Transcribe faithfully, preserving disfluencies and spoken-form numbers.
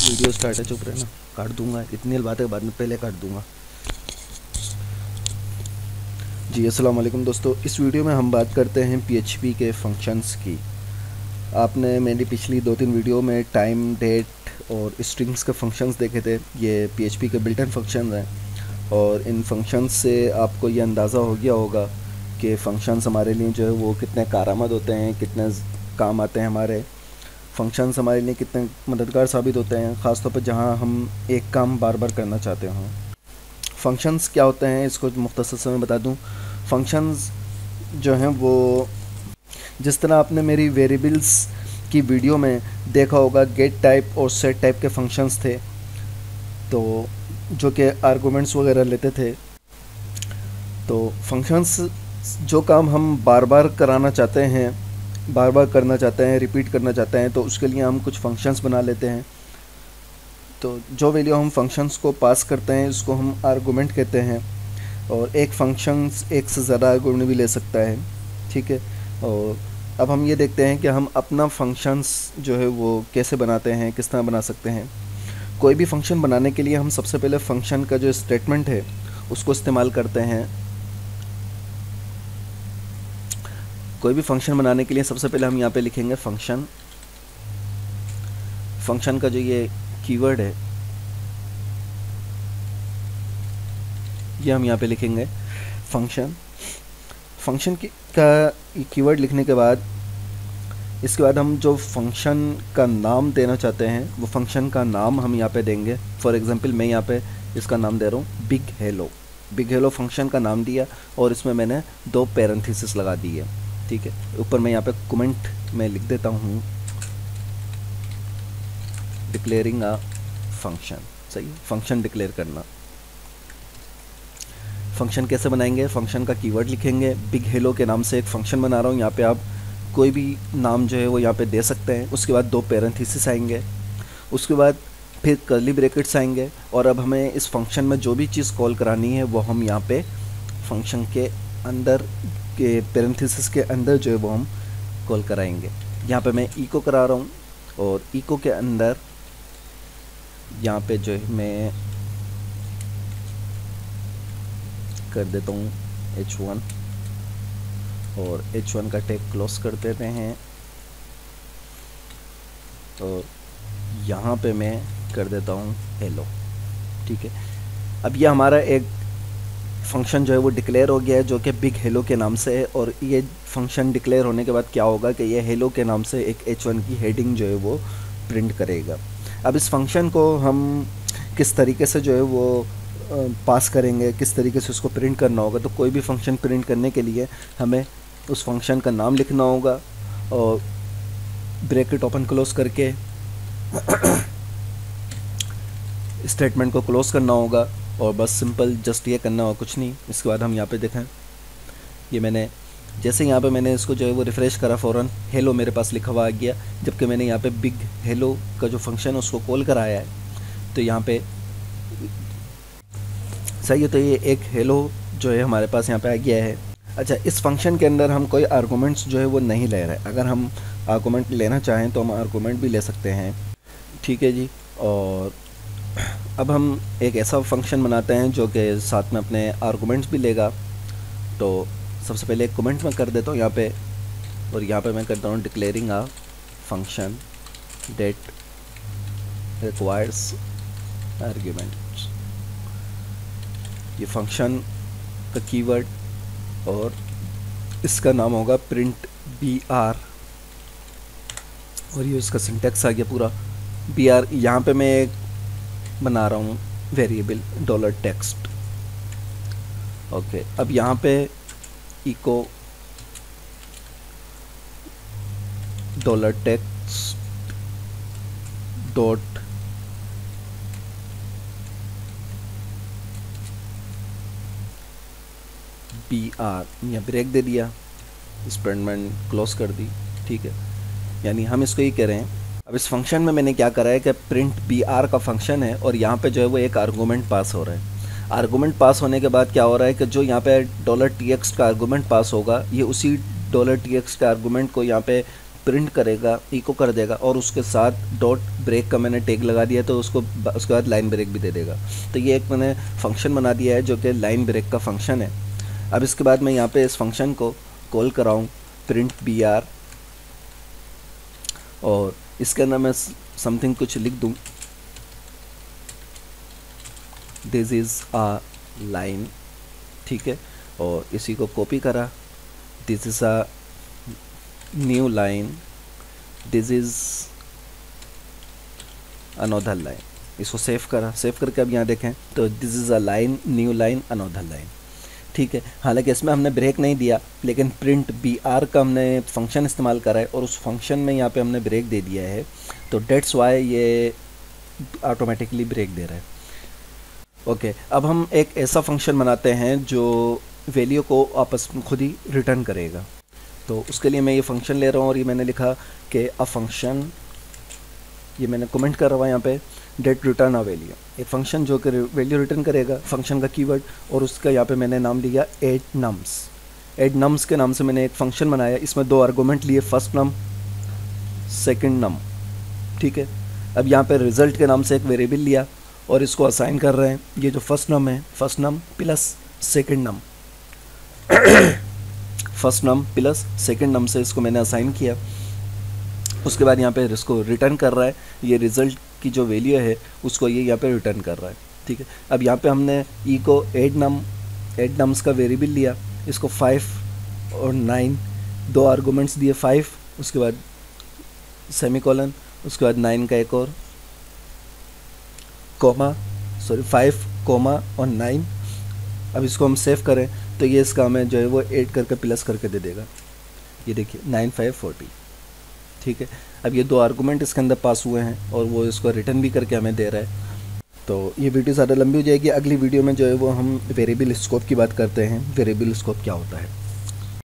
Video start है, चुप रहना, काट दूंगा इतनी बातें बाद में पहले काट दूंगा। जी अस्सलाम वालेकुम दोस्तों, इस वीडियो में हम बात करते हैं पीएचपी के फंक्शंस की। आपने मेरी पिछली दो तीन वीडियो में टाइम, डेट और स्ट्रिंग्स के फंक्शंस देखे थे। ये पीएचपी के बिल्ट इन फंक्शंस हैं और इन फंक्शंस से आपको ये अंदाज़ा हो गया होगा कि फंक्शंस हमारे लिए जो है वो कितने कारआमद होते हैं, कितने काम आते हैं। हमारे फंक्शंस हमारे लिए कितने मददगार साबित होते हैं, ख़ासतौर पर जहाँ हम एक काम बार बार करना चाहते हों। फंक्शंस क्या होते हैं इसको मुख्तसर से मैं बता दूं। फंक्शंस जो हैं वो जिस तरह आपने मेरी वेरिएबल्स की वीडियो में देखा होगा, गेट टाइप और सेट टाइप के फंक्शंस थे, तो जो कि आर्गुमेंट्स वगैरह लेते थे। तो फंक्शंस जो काम हम बार बार कराना चाहते हैं, बार बार करना चाहते हैं, रिपीट करना चाहते हैं, तो उसके लिए हम कुछ फंक्शंस बना लेते हैं। तो जो वैल्यू हम फंक्शंस को पास करते हैं इसको हम आर्गुमेंट कहते हैं। और एक फंक्शंस एक से ज़्यादा आर्गुमेंट भी ले सकता है, ठीक है। और अब हम ये देखते हैं कि हम अपना फंक्शंस जो है वो कैसे बनाते हैं, किस तरह बना सकते हैं। कोई भी फंक्शन बनाने के लिए हम सबसे पहले फंक्शन का जो स्टेटमेंट है उसको इस्तेमाल करते हैं। कोई भी फंक्शन बनाने के लिए सबसे पहले हम यहाँ पे लिखेंगे फंक्शन। फंक्शन का जो ये कीवर्ड है ये हम यहाँ पे लिखेंगे फंक्शन। फंक्शन की का कीवर्ड लिखने के बाद इसके बाद हम जो फंक्शन का नाम देना चाहते हैं वो फंक्शन का नाम हम यहाँ पे देंगे। फॉर एग्जांपल मैं यहाँ पे इसका नाम दे रहा हूँ big hello. Big hello function का नाम दिया और इसमें मैंने दो पैरेंथेसिस लगा दी है, ठीक है। ऊपर मैं यहाँ पे कमेंट में लिख देता हूँ डिक्लेयरिंग अ फंक्शन। सही, फंक्शन डिक्लेयर करना। फंक्शन कैसे बनाएंगे, फंक्शन का कीवर्ड लिखेंगे। बिग हेलो के नाम से एक फंक्शन बना रहा हूँ, यहाँ पे आप कोई भी नाम जो है वो यहाँ पे दे सकते हैं। उसके बाद दो पैरेंथेसिस आएंगे, उसके बाद फिर कर्ली ब्रैकेट्स आएंगे। और अब हमें इस फंक्शन में जो भी चीज़ कॉल करानी है वो हम यहाँ पे फंक्शन के अंदर के पैरेंथेसिस के अंदर जो है वो हम कॉल कराएंगे। यहाँ पे मैं इको करा रहा हूँ और इको के अंदर यहाँ पे जो है मैं कर देता हूँ एच वन और एच वन का टैग क्लोज कर देते हैं। और यहाँ पे मैं कर देता हूँ हेलो, ठीक है। अब ये हमारा एक फंक्शन जो है वो डिक्लेयर हो गया है जो कि बिग हेलो के नाम से है। और ये फंक्शन डिक्लेयर होने के बाद क्या होगा कि ये हेलो के नाम से एक एच वन की हेडिंग जो है वो प्रिंट करेगा। अब इस फंक्शन को हम किस तरीके से जो है वो पास करेंगे, किस तरीके से उसको प्रिंट करना होगा। तो कोई भी फंक्शन प्रिंट करने के लिए हमें उस फंक्शन का नाम लिखना होगा और ब्रैकेट ओपन क्लोज करके स्टेटमेंट को क्लोज करना होगा और बस सिंपल जस्ट ये करना होगा, कुछ नहीं। इसके बाद हम यहाँ पे देखें, ये मैंने जैसे यहाँ पे मैंने इसको जो है वो रिफ़्रेश करा, फ़ौरन हेलो मेरे पास लिखा हुआ आ गया। जबकि मैंने यहाँ पे बिग हेलो का जो फंक्शन है उसको कॉल कराया है। तो यहाँ पे सही है, तो ये एक हेलो जो है हमारे पास यहाँ पे आ गया है। अच्छा, इस फंक्शन के अंदर हम कोई आर्गूमेंट्स जो है वो नहीं ले रहे। अगर हम आर्गूमेंट लेना चाहें तो हम आर्गूमेंट भी ले सकते हैं, ठीक है जी। और अब हम एक ऐसा फंक्शन बनाते हैं जो कि साथ में अपने आर्गूमेंट्स भी लेगा। तो सबसे पहले एक कमेंट मैं कर देता हूँ यहाँ पे, और यहाँ पे मैं करता हूँ declaring a function that requires arguments. ये फंक्शन का कीवर्ड और इसका नाम होगा प्रिंट बी आर। और ये इसका सिंटेक्स आ गया पूरा बी आर। यहाँ पे मैं एक बना रहा हूँ वेरिएबल डॉलर टेक्स्ट, ओके। अब यहाँ पे echo dollar text dot B R, यहाँ ब्रेक दे दिया, स्टेटमेंट क्लोज कर दी, ठीक है। यानी हम इसको ही कह रहे हैं। अब इस फंक्शन में मैंने क्या करा है कि प्रिंट बी आर का फंक्शन है और यहाँ पे जो है वो एक आर्गूमेंट पास हो रहा है। आर्गूमेंट पास होने के बाद क्या हो रहा है कि जो यहाँ पे डॉलर टी एक्स का आर्गूमेंट पास होगा ये उसी डॉलर टी एक्स के आर्गूमेंट को यहाँ पे प्रिंट करेगा, इको कर देगा और उसके साथ डॉट ब्रेक का मैंने टैग लगा दिया तो उसको उसके बाद लाइन ब्रेक भी दे देगा। तो ये एक मैंने फंक्शन बना दिया है जो कि लाइन ब्रेक का फंक्शन है। अब इसके बाद मैं यहाँ पे इस फंक्शन को कॉल कराऊँ प्रिंट बी आर, और इसके अंदर मैं समथिंग कुछ लिख दूँ, दिस इज़ अ लाइन, ठीक है, और इसी को कॉपी करा, this is a new line, this is another line. इसको सेव करा, सेव करके अब यहाँ देखें तो this is a line, new line, another line, ठीक है। हालांकि इसमें हमने ब्रेक नहीं दिया, लेकिन प्रिंट बी आर का हमने फंक्शन इस्तेमाल करा है और उस फंक्शन में यहाँ पे हमने ब्रेक दे दिया है, तो डेट्स वाई ये ऑटोमेटिकली ब्रेक दे रहा है। ओके okay, अब हम एक ऐसा फंक्शन बनाते हैं जो वैल्यू को आपस में खुद ही रिटर्न करेगा। तो उसके लिए मैं ये फंक्शन ले रहा हूँ और ये मैंने लिखा कि अ फंक्शन, ये मैंने कमेंट कर रहा हूँ यहाँ पे, डेट रिटर्न अ वैल्यू, एक फंक्शन जो कि वैल्यू रिटर्न करेगा, फंक्शन का कीवर्ड, और उसका यहाँ पे मैंने नाम लिया एड नम्स। एड नम्स के नाम से मैंने एक फंक्शन बनाया, इसमें दो आर्गूमेंट लिए, फर्स्ट नम, सेकंड नम, ठीक है। अब यहाँ पे रिजल्ट के नाम से एक वेरिएबल लिया और इसको असाइन कर रहे हैं, ये जो फर्स्ट नम है, first num plus second num, first num plus second num से इसको मैंने असाइन किया। उसके बाद यहाँ पे इसको रिटर्न कर रहा है, ये रिज़ल्ट की जो वैल्यू है उसको ये यहाँ पे रिटर्न कर रहा है, ठीक है। अब यहाँ पे हमने ई को एड नम, एड नम्स का वेरिएबल लिया, इसको फाइव और नाइन, दो आर्गूमेंट्स दिए, फाइव, उसके बाद सेमीकोलन, उसके बाद नाइन का एक और कोमा, सॉरी फाइव कोमा और नाइन। अब इसको हम सेव करें तो ये इसका हमें जो है वो ऐड करके प्लस करके दे देगा, ये देखिए नाइन फाइव फोर्टी, ठीक है। अब ये दो आर्गूमेंट इसके अंदर पास हुए हैं और वो इसको रिटर्न भी करके हमें दे रहा है। तो ये वीडियो ज़्यादा लंबी हो जाएगी, अगली वीडियो में जो है वो हम वेरिएबल स्कोप की बात करते हैं, वेरिएबल स्कोप क्या होता है।